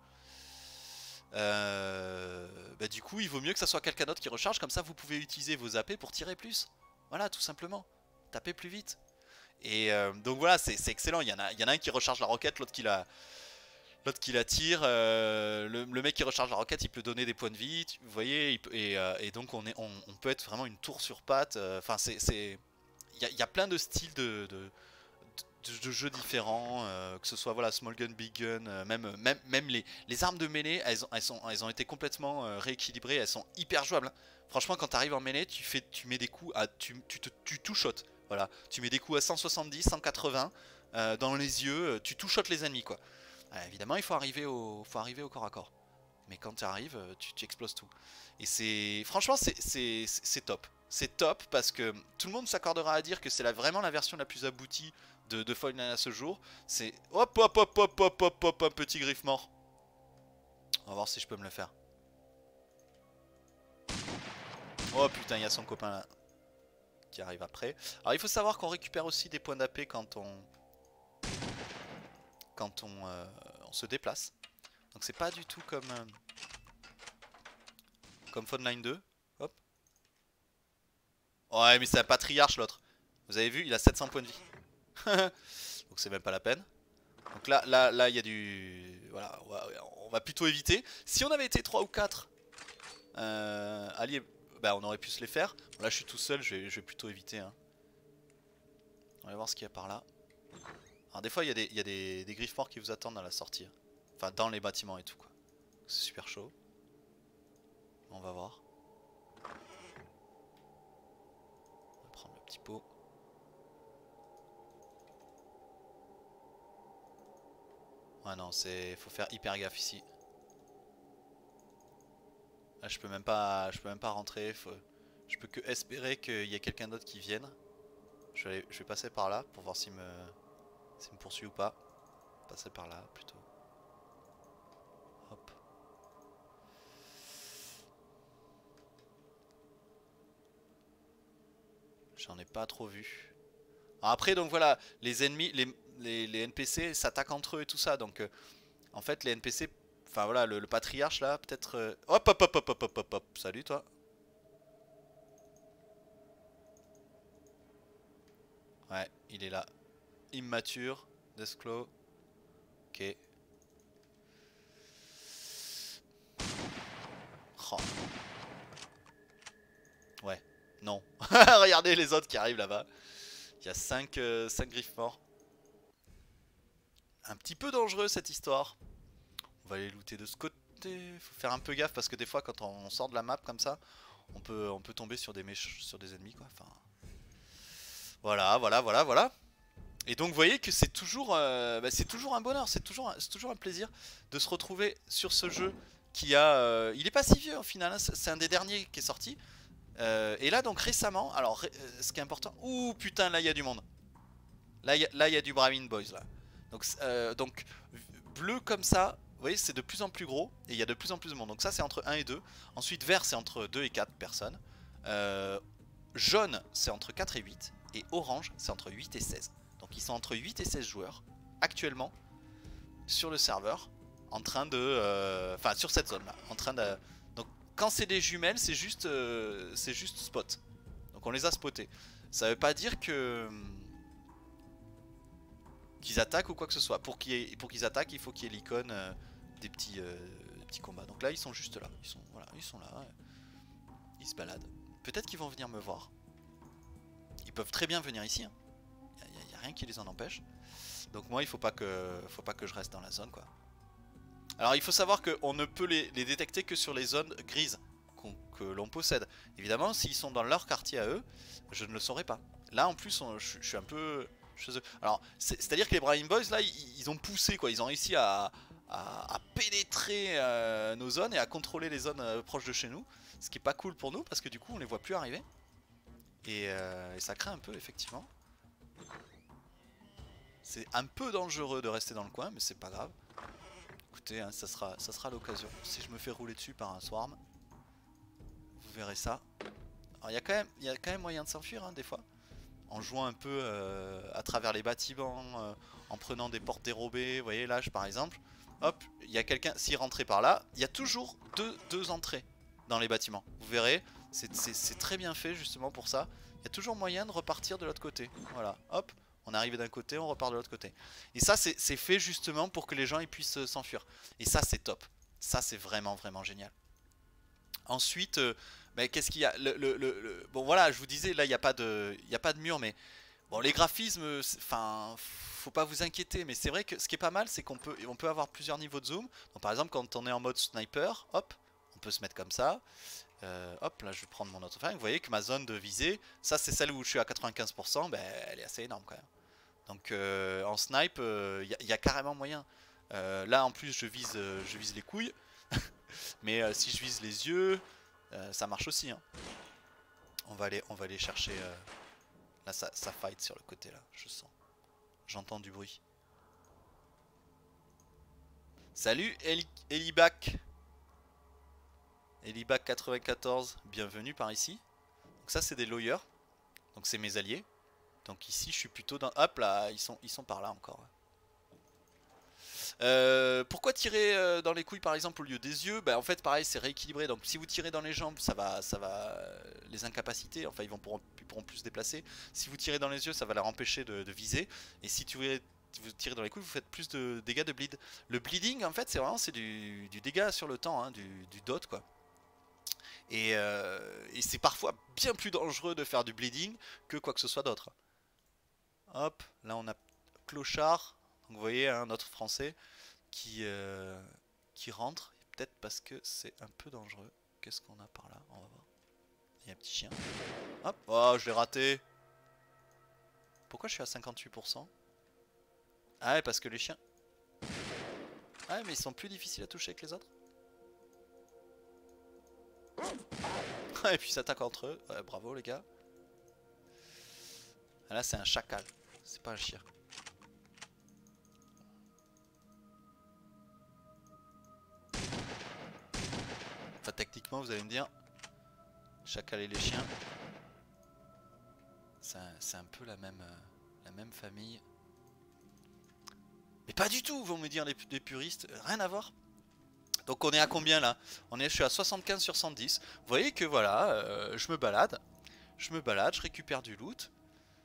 Bah du coup il vaut mieux que ça soit quelqu'un d'autre qui recharge, comme ça vous pouvez utiliser vos AP pour tirer plus. Voilà tout simplement, taper plus vite. Et donc voilà c'est excellent, il y en a un qui recharge la roquette, l'autre qui la tire, le mec qui recharge la roquette il peut donner des points de vie, vous voyez, et donc on peut être vraiment une tour sur pattes, enfin il y a plein de styles de jeux différents, que ce soit voilà, Small Gun, Big Gun, même les armes de mêlée, elles ont été complètement rééquilibrées, elles sont hyper jouables, hein. Franchement, quand tu arrives en mêlée, tu mets des coups à. Tu two-shot. Voilà. Tu mets des coups à 170, 180 dans les yeux, tu two-shot les ennemis quoi. Évidemment, il faut arriver au corps à corps. Mais quand tu arrives, tu exploses tout. Et c'est. Franchement, c'est top. C'est top parce que tout le monde s'accordera à dire que c'est vraiment la version la plus aboutie de Fall Guys à ce jour. C'est hop hop hop hop hop hop hop un petit griffe mort. On va voir si je peux me le faire. Oh putain, il y a son copain là qui arrive après. Alors il faut savoir qu'on récupère aussi des points d'AP quand on se déplace. Donc c'est pas du tout comme Phone 2. Hop. Ouais mais c'est un patriarche l'autre. Vous avez vu, il a 700 points de vie. Donc c'est même pas la peine. Donc là il y a du... Voilà, on va plutôt éviter. Si on avait été 3 ou 4 alliés, bah on aurait pu se les faire. Bon, là je suis tout seul, je vais plutôt éviter, hein. On va voir ce qu'il y a par là. Alors des fois il y a des griffes morts qui vous attendent à la sortie. Enfin dans les bâtiments et tout quoi. C'est super chaud. On va voir. On va prendre le petit pot. Ouais non, faut faire hyper gaffe ici. Là je peux même pas rentrer. Je peux que espérer qu'il y ait quelqu'un d'autre qui vienne. Je vais passer par là pour voir s'il me poursuit ou pas. Passer par là plutôt. Hop. J'en ai pas trop vu. Alors après donc voilà, les ennemis, les NPC s'attaquent entre eux et tout ça. Donc en fait les NPC, enfin voilà le patriarche là, peut-être... Hop hop hop hop hop hop hop hop. Salut toi. Ouais, il est là. Immature, Desclos. Ok. Oh. Ouais, non. Regardez les autres qui arrivent là-bas. Il y a 5 griffes morts. Un petit peu dangereux cette histoire. On va aller looter de ce côté. Faut faire un peu gaffe parce que des fois quand on sort de la map comme ça, on peut tomber sur des ennemis quoi. Enfin, Voilà, voilà, voilà, voilà. Et donc vous voyez que c'est toujours un bonheur, c'est toujours un plaisir de se retrouver sur ce jeu qui a... il est pas si vieux au final, hein, c'est un des derniers qui est sorti. Et là donc récemment, alors ce qui est important... Ouh putain, là il y a du monde. Là il y a du Bravin Boys là. Donc bleu comme ça, vous voyez c'est de plus en plus gros et il y a de plus en plus de monde. Donc ça c'est entre 1 et 2. Ensuite vert c'est entre 2 et 4 personnes. Jaune c'est entre 4 et 8. Et orange c'est entre 8 et 16. Donc ils sont entre 8 et 16 joueurs actuellement sur le serveur en train de... Enfin sur cette zone là. En train de... Donc quand c'est des jumelles c'est juste spot. Donc on les a spotés. Ça veut pas dire que... qu'ils attaquent ou quoi que ce soit. Pour qu'ils attaquent il faut qu'il y ait l'icône des petits combats. Donc là ils sont juste là. Voilà, ils sont là. Ils se baladent. Peut-être qu'ils vont venir me voir. Ils peuvent très bien venir ici. Hein. Il n'y a rien qui les en empêche. Donc moi il faut pas que je reste dans la zone quoi. Alors il faut savoir qu'on ne peut les détecter que sur les zones grises que l'on possède. Évidemment s'ils sont dans leur quartier à eux, je ne le saurais pas. Là en plus je suis un peu chez eux. Alors c'est à dire que les Bravin Boys là ils ont poussé quoi. Ils ont réussi à pénétrer nos zones et à contrôler les zones proches de chez nous. Ce qui est pas cool pour nous parce que du coup on les voit plus arriver. Et ça craint un peu effectivement. C'est un peu dangereux de rester dans le coin, mais c'est pas grave. Écoutez, hein, ça sera l'occasion. Si je me fais rouler dessus par un swarm, vous verrez ça. Alors il y a quand même moyen de s'enfuir hein, des fois. En jouant un peu à travers les bâtiments, en prenant des portes dérobées. Vous voyez là, par exemple, hop, il y a quelqu'un, s'il rentrait par là, il y a toujours deux entrées dans les bâtiments. Vous verrez, c'est très bien fait justement pour ça. Il y a toujours moyen de repartir de l'autre côté. Voilà, hop. On arrive d'un côté, on repart de l'autre côté. Et ça, c'est fait justement pour que les gens ils puissent s'enfuir. Et ça, c'est top. Ça, c'est vraiment, vraiment génial. Ensuite, qu'est-ce qu'il y a bon, voilà, je vous disais, là, il n'y a pas de mur, mais bon, les graphismes, enfin, faut pas vous inquiéter. Mais c'est vrai que ce qui est pas mal, c'est qu'on peut avoir plusieurs niveaux de zoom. Donc, par exemple, quand on est en mode sniper, hop, on peut se mettre comme ça. Hop, là je vais prendre mon autre flingue. Vous voyez que ma zone de visée, ça c'est celle où je suis à 95%, ben, elle est assez énorme quand même. Donc en snipe, y a carrément moyen. Là en plus je vise les couilles. Mais si je vise les yeux, ça marche aussi. Hein. On va aller chercher... Là ça fight sur le côté là, je sens. J'entends du bruit. Salut Elibac. Elibac 94, bienvenue par ici. Donc ça c'est des lawyers. Donc c'est mes alliés. Donc ici je suis plutôt dans... Hop là, ils sont par là encore. Pourquoi tirer dans les couilles par exemple au lieu des yeux? Bah en fait pareil c'est rééquilibré. Donc si vous tirez dans les jambes ça va les incapaciter. Enfin ils pourront plus se déplacer. Si vous tirez dans les yeux ça va leur empêcher de viser. Et si vous tirez dans les couilles vous faites plus de dégâts de bleed. Le bleeding en fait c'est du dégât sur le temps, hein, du dot quoi. Et c'est parfois bien plus dangereux de faire du bleeding que quoi que ce soit d'autre. Hop, là on a Clochard, donc vous voyez hein, notre français qui rentre, peut-être parce que c'est un peu dangereux. Qu'est-ce qu'on a par là? On va voir. Il y a un petit chien. Hop, oh je l'ai raté. Pourquoi je suis à 58%? Ah ouais parce que les chiens... Ah ouais, mais ils sont plus difficiles à toucher que les autres. Et puis ils s'attaquent entre eux, ouais, bravo les gars. Ah, là c'est un chacal, c'est pas un chien. Enfin techniquement vous allez me dire, chacal et les chiens, c'est un peu la même famille. Mais pas du tout vont me dire les puristes, rien à voir. Donc on est à combien là? Je suis à 75 sur 110. Vous voyez que voilà, je me balade, je récupère du loot.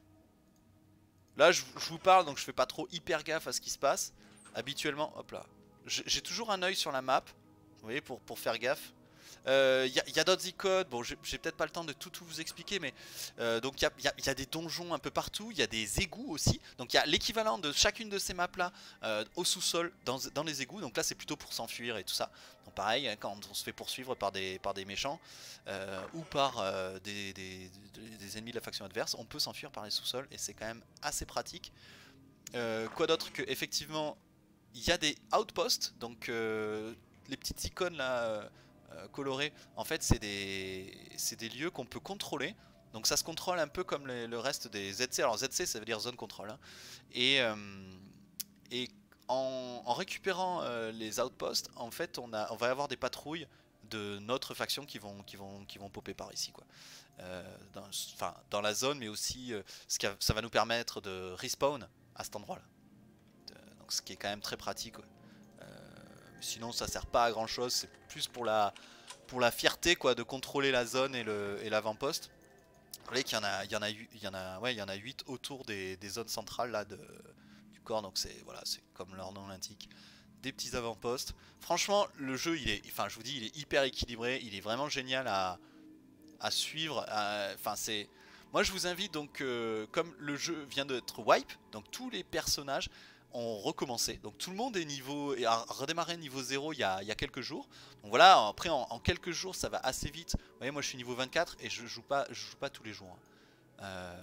Là je vous parle donc je fais pas trop hyper gaffe à ce qui se passe. Habituellement, hop là, j'ai toujours un œil sur la map, vous voyez pour faire gaffe. y a d'autres icônes, bon j'ai peut-être pas le temps de tout vous expliquer, mais donc il y a des donjons un peu partout, il y a des égouts aussi, donc il y a l'équivalent de chacune de ces maps là au sous-sol dans les égouts, donc là c'est plutôt pour s'enfuir et tout ça. Donc pareil, hein, quand on se fait poursuivre par des méchants ou par des ennemis de la faction adverse, on peut s'enfuir par les sous-sols et c'est quand même assez pratique. Quoi d'autre que effectivement il y a des outposts, donc les petites icônes là colorées, en fait c'est des lieux qu'on peut contrôler. Donc ça se contrôle un peu comme le reste des ZC. Alors ZC ça veut dire zone contrôle, hein. Et en récupérant les outposts, en fait on va avoir des patrouilles de notre faction qui vont popper par ici quoi. Dans la zone, mais aussi ça va nous permettre de respawn à cet endroit là. Donc ce qui est quand même très pratique, ouais. Sinon ça sert pas à grand chose, c'est plus pour la fierté quoi, de contrôler la zone et l'avant-poste. Vous voyez qu'il y en a 8 autour des zones centrales là, du corps, donc c'est voilà, c'est comme leur nom l'indique, des petits avant-postes. Franchement le jeu je vous dis, il est hyper équilibré, il est vraiment génial à suivre. Moi je vous invite donc, comme le jeu vient d'être wipe, donc tous les personnages ont recommencé, donc tout le monde est a redémarré niveau 0 il y a quelques jours. Donc voilà, après en quelques jours ça va assez vite. Vous voyez, moi je suis niveau 24 et je joue pas tous les jours, hein.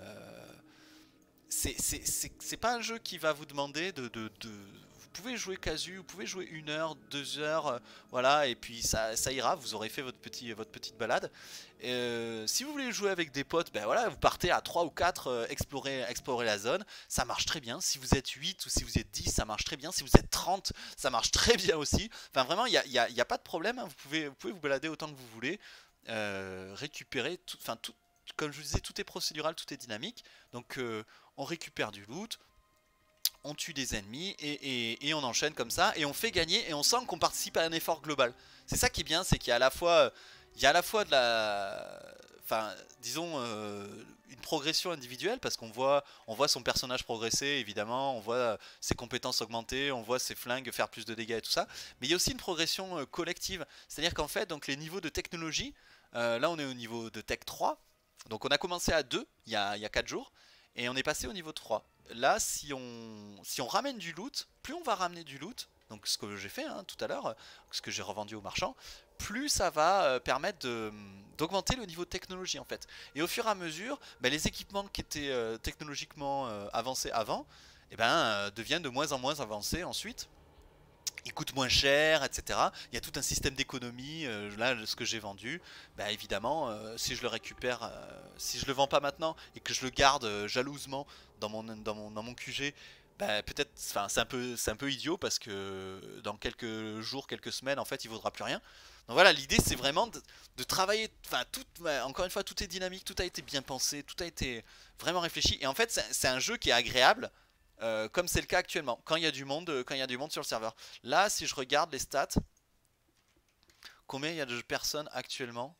C'est pas un jeu qui va vous demander vous pouvez jouer casu, vous pouvez jouer 1 heure, 2 heures, voilà, et puis ça ira, vous aurez fait votre petite balade. Si vous voulez jouer avec des potes, ben voilà, vous partez à 3 ou 4 explorer la zone, ça marche très bien. Si vous êtes 8 ou si vous êtes 10, ça marche très bien. Si vous êtes 30, ça marche très bien aussi. Enfin vraiment, y a pas de problème, hein. Vous pouvez vous balader autant que vous voulez, récupérer, comme je vous disais, tout est procédural, tout est dynamique. Donc on récupère du loot, on tue des ennemis et on enchaîne comme ça et on fait gagner et on sent qu'on participe à un effort global. C'est ça qui est bien, c'est qu'il y a à la fois de la, disons une progression individuelle parce on voit son personnage progresser évidemment, on voit ses compétences augmenter, on voit ses flingues faire plus de dégâts et tout ça, mais il y a aussi une progression collective, c'est-à-dire qu'en fait donc les niveaux de technologie, là on est au niveau de Tech 3, donc on a commencé à 2 il y a 4 jours et on est passé au niveau 3. Là, si on ramène du loot, plus on va ramener du loot, donc ce que j'ai fait hein, tout à l'heure, ce que j'ai revendu au marchand, plus ça va permettre d'augmenter le niveau de technologie en fait. Et au fur et à mesure, les équipements qui étaient technologiquement avancés avant, deviennent de moins en moins avancés ensuite. Ils coûtent moins cher, etc. Il y a tout un système d'économie. Là, ce que j'ai vendu, évidemment, si je le récupère, si je le vends pas maintenant et que je le garde jalousement dans mon QG, peut-être, c'est un peu idiot parce que dans quelques jours, quelques semaines, en fait, il vaudra plus rien. Donc voilà, l'idée c'est vraiment de travailler. Encore une fois, tout est dynamique, tout a été bien pensé, tout a été vraiment réfléchi. Et en fait, c'est un jeu qui est agréable comme c'est le cas actuellement, quand il y a du monde, sur le serveur. Là, si je regarde les stats, combien il y a de personnes actuellement?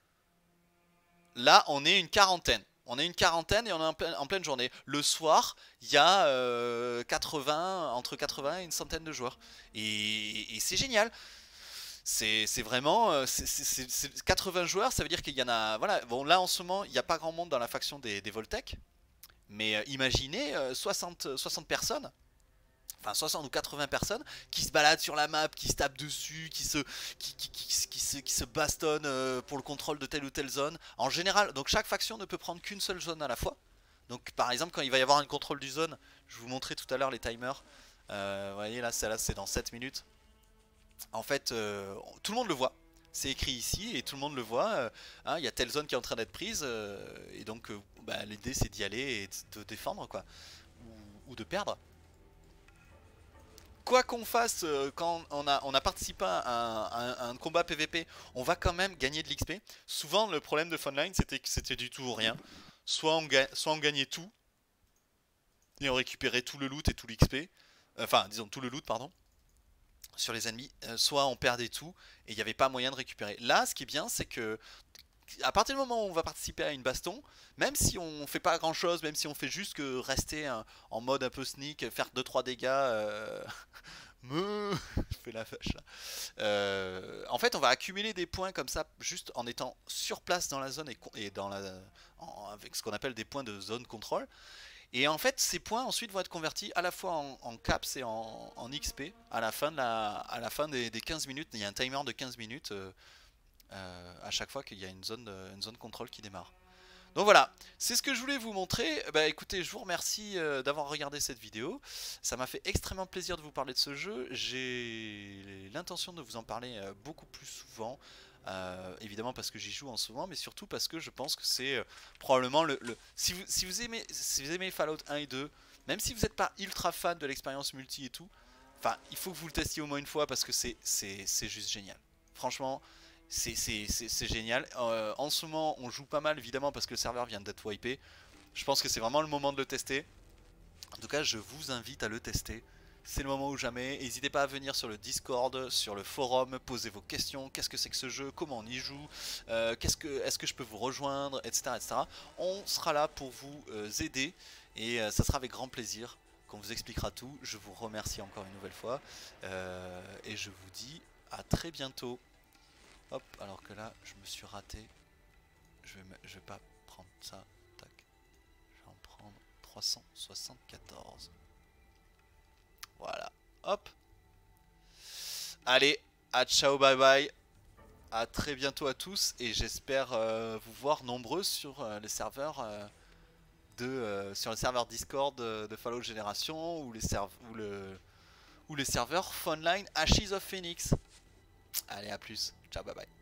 Là, on est une quarantaine. On est une quarantaine et on est en pleine journée. Le soir, il y a entre 80 et une centaine de joueurs. Et c'est génial. C'est vraiment 80 joueurs, ça veut dire qu'il y en a. Voilà, bon, là en ce moment, il n'y a pas grand monde dans la faction des Voltec. Mais imaginez 60 personnes, enfin 60 ou 80 personnes qui se baladent sur la map, qui se tapent dessus, qui se bastonnent pour le contrôle de telle ou telle zone. En général, donc chaque faction ne peut prendre qu'une seule zone à la fois. Donc par exemple quand il va y avoir un contrôle du zone, je vous montrais tout à l'heure les timers. Vous voyez là, celle-là c'est dans 7 minutes. En fait, tout le monde le voit. C'est écrit ici et tout le monde le voit. Hein, il y a telle zone qui est en train d'être prise et donc l'idée c'est d'y aller et de défendre quoi, ou de perdre. Quoi qu'on fasse quand on a participé à un combat PVP, on va quand même gagner de l'XP. Souvent le problème de Funline c'était que c'était du tout ou rien. Soit on gagnait tout et on récupérait tout le loot et tout l'XP. Enfin disons tout le loot pardon sur les ennemis, soit on perdait tout et il n'y avait pas moyen de récupérer. Là, ce qui est bien, c'est que à partir du moment où on va participer à une baston, même si on fait pas grand chose, même si on fait juste que rester en mode un peu sneak, faire 2-3 dégâts, Me je fais la vache là. En fait, on va accumuler des points comme ça, juste en étant sur place dans la zone et dans avec ce qu'on appelle des points de zone contrôle. Et en fait, ces points ensuite vont être convertis à la fois en caps et en XP à la fin, à la fin des 15 minutes. Il y a un timer de 15 minutes à chaque fois qu'il y a une zone contrôle qui démarre. Donc voilà, c'est ce que je voulais vous montrer. Bah écoutez, je vous remercie d'avoir regardé cette vidéo. Ça m'a fait extrêmement plaisir de vous parler de ce jeu. J'ai l'intention de vous en parler beaucoup plus souvent. Évidemment parce que j'y joue en ce moment, mais surtout parce que je pense que c'est probablement si vous aimez Fallout 1 et 2, même si vous n'êtes pas ultra fan de l'expérience multi et tout, enfin, il faut que vous le testiez au moins une fois parce que c'est juste génial. Franchement, c'est génial. En ce moment, on joue pas mal évidemment parce que le serveur vient d'être wipé. Je pense que c'est vraiment le moment de le tester. En tout cas, je vous invite à le tester. C'est le moment ou jamais. N'hésitez pas à venir sur le Discord, sur le forum, poser vos questions. Qu'est-ce que c'est que ce jeu? Comment on y joue? Est-ce que je peux vous rejoindre? Etc. etc. On sera là pour vous aider et ça sera avec grand plaisir qu'on vous expliquera tout. Je vous remercie encore une nouvelle fois et je vous dis à très bientôt. Hop, alors que là, je me suis raté. Je vais pas prendre ça. Tac. Je vais en prendre 374. Voilà. Hop. Allez, à ciao, bye bye. À très bientôt à tous. Et j'espère vous voir nombreux sur les serveurs sur le serveur Discord de Fallout Génération ou les serveurs Phoneline Ashes of Phoenix. Allez, à plus. Ciao, bye bye.